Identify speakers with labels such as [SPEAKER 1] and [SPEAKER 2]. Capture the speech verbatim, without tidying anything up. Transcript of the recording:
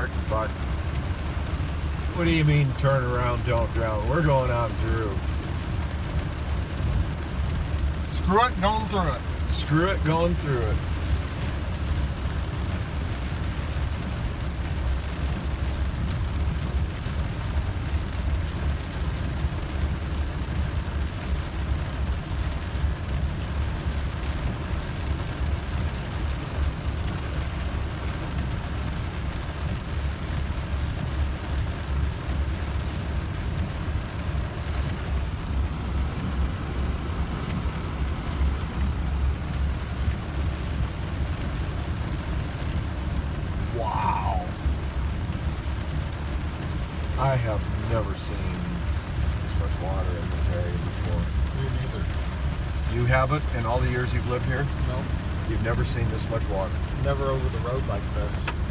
[SPEAKER 1] Mark, but what do you mean turn around, don't drown? We're going on through.
[SPEAKER 2] Screw it, going through it.
[SPEAKER 1] Screw it, going through it. Wow. I have never seen this much water in this area before.
[SPEAKER 2] Me neither.
[SPEAKER 1] You haven't in all the years you've lived here?
[SPEAKER 2] No.
[SPEAKER 1] You've never seen this much water?
[SPEAKER 2] Never over the road like this.